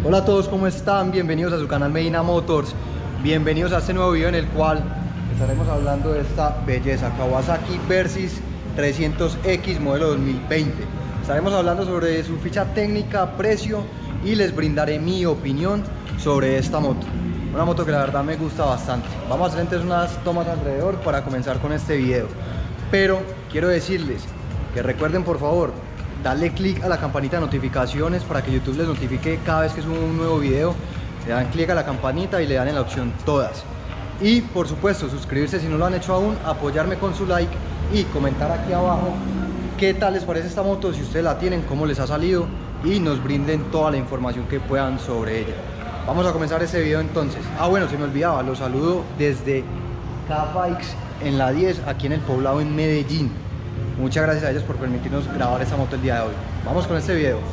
Hola a todos, ¿cómo están? Bienvenidos a su canal Medina Motors. Bienvenidos a este nuevo video en el cual estaremos hablando de esta belleza Kawasaki Versys 300X modelo 2020. Estaremos hablando sobre su ficha técnica, precio y les brindaré mi opinión sobre esta moto. Una moto que la verdad me gusta bastante. Vamos a hacer entonces unas tomas alrededor para comenzar con este video. Pero quiero decirles que recuerden por favor darle click a la campanita de notificaciones para que YouTube les notifique cada vez que subo un nuevo video. Le dan click a la campanita y le dan en la opción todas. Y por supuesto suscribirse si no lo han hecho aún, apoyarme con su like y comentar aquí abajo qué tal les parece esta moto, si ustedes la tienen, cómo les ha salido y nos brinden toda la información que puedan sobre ella. Vamos a comenzar este video entonces. Bueno, se me olvidaba, los saludo desde K-Bikes en la 10 aquí en el Poblado en Medellín. Muchas gracias a ellos por permitirnos grabar esta moto el día de hoy. Vamos con este video.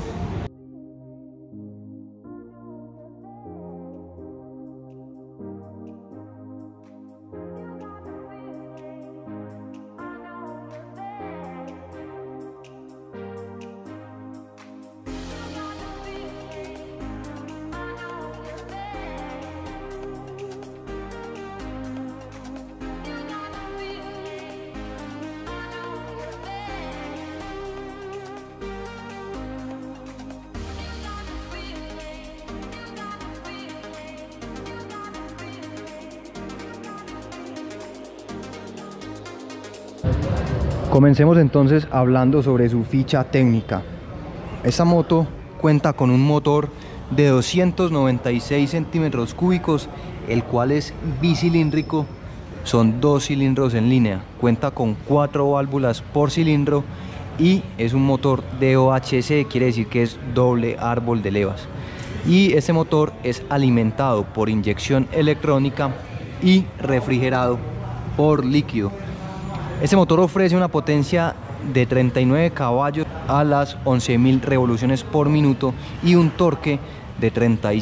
Comencemos entonces hablando sobre su ficha técnica. Esta moto cuenta con un motor de 296 centímetros cúbicos, el cual es bicilíndrico, son 2 cilindros en línea, cuenta con 4 válvulas por cilindro y es un motor DOHC, quiere decir que es doble árbol de levas. Y este motor es alimentado por inyección electrónica y refrigerado por líquido. Este motor ofrece una potencia de 39 caballos a las 11.000 revoluciones por minuto y un torque de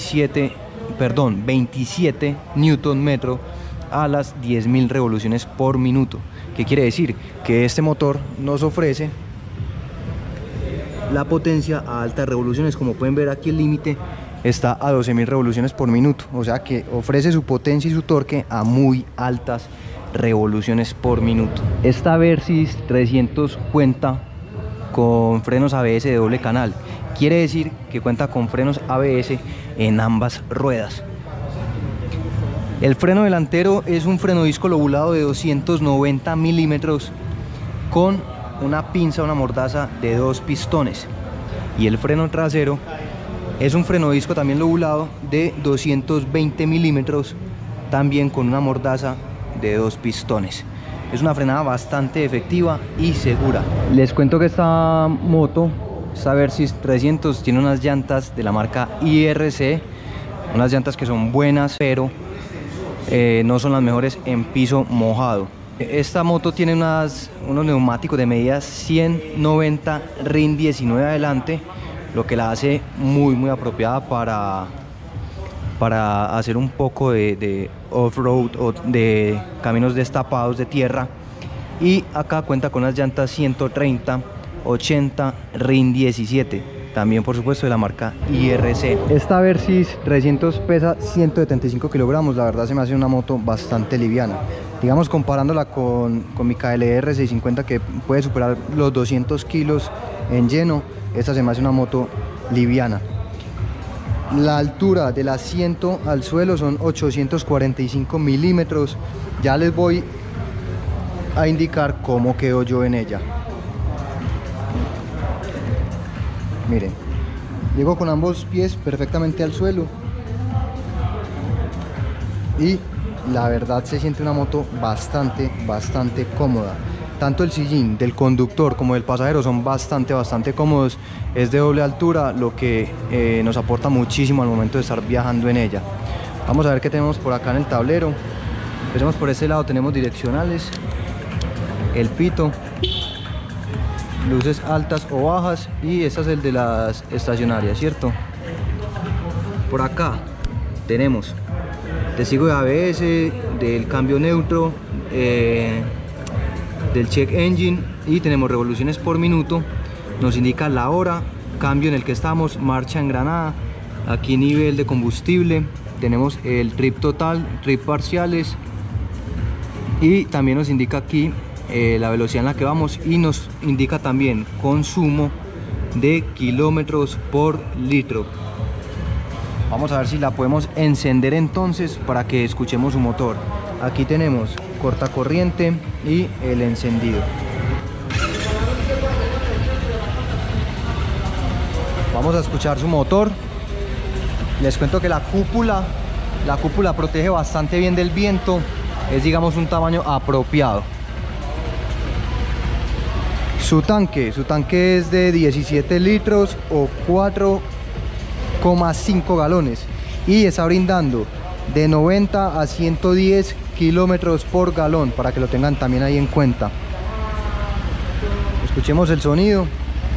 27 Nm a las 10.000 revoluciones por minuto. ¿Qué quiere decir? Que este motor nos ofrece la potencia a altas revoluciones. Como pueden ver aquí el límite está a 12.000 revoluciones por minuto, o sea que ofrece su potencia y su torque a muy altas revoluciones por minuto. Esta Versys 300 cuenta con frenos ABS de doble canal, quiere decir que cuenta con frenos ABS en ambas ruedas. El freno delantero es un freno disco lobulado de 290 milímetros con una pinza, una mordaza de 2 pistones, y el freno trasero es un freno disco también lobulado de 220 milímetros también con una mordaza de 2 pistones. Es una frenada bastante efectiva y segura. Les cuento que esta moto, esta Versys 300, tiene unas llantas de la marca IRC, unas llantas que son buenas, pero no son las mejores en piso mojado. Esta moto tiene unos neumáticos de medida 190 RIN 19 adelante, lo que la hace muy apropiada para hacer un poco de off-road o de caminos destapados de tierra. Y acá cuenta con unas llantas 130 80 RIN 17, también por supuesto de la marca IRC. Esta Versys 300 pesa 175 kilogramos, la verdad se me hace una moto bastante liviana. Digamos, comparándola con mi KLR 650 que puede superar los 200 kilos en lleno, esta se me hace una moto liviana. La altura del asiento al suelo son 845 milímetros. Ya les voy a indicar cómo quedo yo en ella. Miren, llego con ambos pies perfectamente al suelo y la verdad se siente una moto bastante cómoda. Tanto el sillín del conductor como del pasajero son bastante cómodos. Es de doble altura, lo que nos aporta muchísimo al momento de estar viajando en ella. Vamos a ver qué tenemos por acá en el tablero. Empecemos por este lado, tenemos direccionales, el pito, luces altas o bajas, y este es el de las estacionarias, ¿cierto? Por acá tenemos testigo de ABS, del cambio neutro, del check engine, y tenemos revoluciones por minuto, nos indica la hora, cambio en el que estamos, marcha engranada, Aquí nivel de combustible, tenemos el trip total, trip parciales, y también nos indica aquí la velocidad en la que vamos, y nos indica también consumo de kilómetros por litro. Vamos a ver si la podemos encender entonces para que escuchemos su motor. Aquí tenemos cortacorriente y el encendido. Vamos a escuchar su motor. Les cuento que la cúpula protege bastante bien del viento. Es, digamos, un tamaño apropiado. Su tanque es de 17 litros o 4,5 galones y está brindando de 90 a 110 kilómetros por galón, para que lo tengan también ahí en cuenta. Escuchemos el sonido.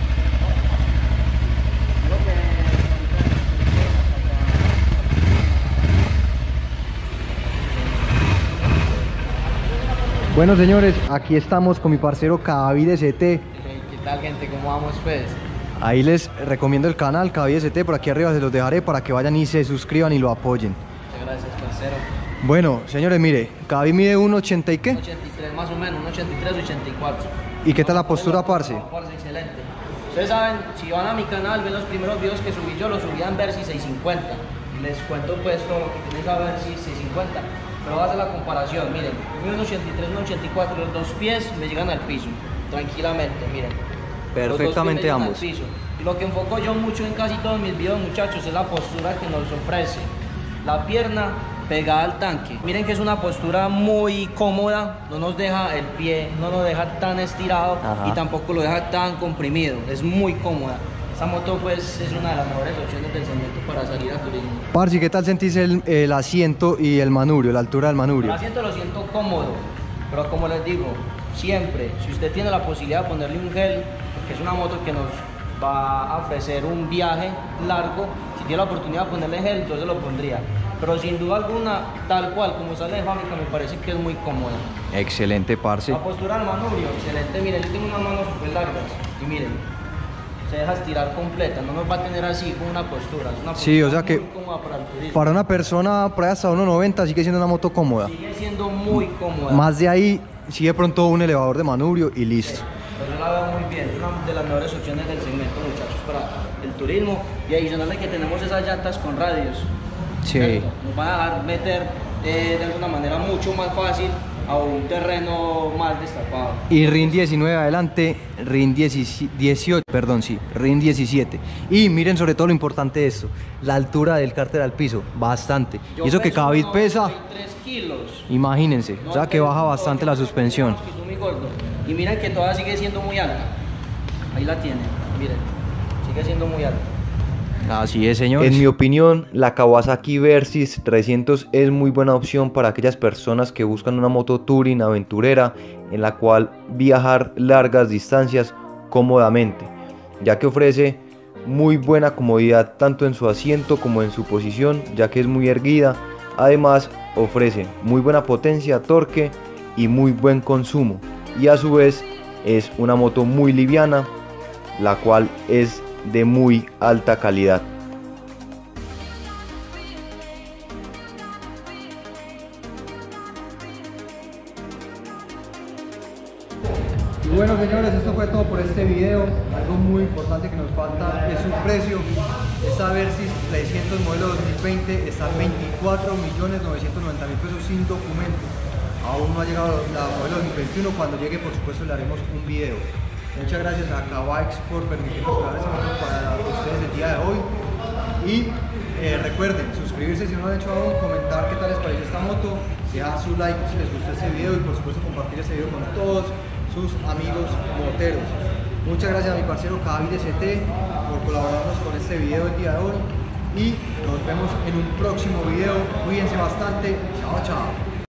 Bueno, señores, aquí estamos con mi parcero David ST. ¿Qué tal, gente? ¿Cómo vamos, pues? Ahí les recomiendo el canal David ST, por aquí arriba se los dejaré para que vayan y se suscriban y lo apoyen. Muchas gracias, parcero. Bueno, señores, mire, David mide 1,80 y qué. 83 más o menos, 1,83, 84. ¿Y qué tal la postura, parce? Parce, excelente. Ustedes saben, si van a mi canal, ven los primeros videos que subí yo, los subí en Versys 650. Y les cuento pues todo lo que tiene esa Versys 650. Pero voy a hacer la comparación, miren, 1,83, 1,84, los dos pies me llegan al piso, tranquilamente, miren. Perfectamente ambos. Al piso. Y lo que enfoco yo mucho en casi todos mis videos, muchachos, es la postura que nos ofrece. La pierna pegada al tanque. Miren que es una postura muy cómoda, no nos deja el pie, no nos deja tan estirado. Ajá. Y tampoco lo deja tan comprimido, es muy cómoda. Esta moto pues es una de las mejores opciones del segmento para salir a turismo. Parce, ¿qué tal sentís el asiento y el manubrio, la altura del manubrio? El asiento lo siento cómodo, pero como les digo, siempre, si usted tiene la posibilidad de ponerle un gel, porque es una moto que nos va a ofrecer un viaje largo, si tiene la oportunidad de ponerle gel, entonces lo pondría. Pero sin duda alguna, tal cual como sale de fábrica, me parece que es muy cómoda. Excelente, parce. La postura del manubrio, excelente. Miren, yo tengo unas manos súper largas y miren, se deja estirar completa, no nos va a tener así como una postura. Es una postura, sí, o sea que para el turismo. Para una persona por ahí hasta 1,90 sigue siendo una moto cómoda. Sigue siendo muy cómoda. Más de ahí, sigue pronto un elevador de manubrio y listo. Pero yo la veo muy bien, es una de las mejores opciones del segmento, muchachos, para el turismo. Y adicional que tenemos esas llantas con radios. Sí. ¿Cierto? Nos van a dejar meter de alguna manera mucho más fácil a un terreno más destapado. Y RIN 19 adelante, RIN 18, perdón, sí, RIN 17. Y miren sobre todo lo importante de esto, la altura del cárter al piso, bastante. Yo y eso que David pesa 3 kilos. Imagínense, o sea que baja bastante la suspensión. Y miren que todavía sigue siendo muy alta. Ahí la tienen, miren, sigue siendo muy alta. Así es, señores. En mi opinión, la Kawasaki Versys 300 es muy buena opción para aquellas personas que buscan una moto touring aventurera en la cual viajar largas distancias cómodamente, ya que ofrece muy buena comodidad tanto en su asiento como en su posición, ya que es muy erguida. Además, ofrece muy buena potencia, torque y muy buen consumo, y a su vez es una moto muy liviana, la cual es de muy alta calidad. Y bueno, señores, esto fue todo por este video. Algo muy importante que nos falta es su precio. Esta Versys 300 modelo 2020 está en 24.990.000 pesos sin documento. Aún no ha llegado la modelo 2021. Cuando llegue, por supuesto, le haremos un video. Muchas gracias a Kawasaki por permitirnos grabar esta moto para ustedes el día de hoy. Y recuerden suscribirse si no lo han hecho aún, comentar qué tal les pareció esta moto, dejar su like si les gustó este video y por supuesto compartir este video con todos sus amigos moteros. Muchas gracias a mi parcero David ST por colaborarnos con este video el día de hoy y nos vemos en un próximo video. Cuídense bastante. Chao, chao.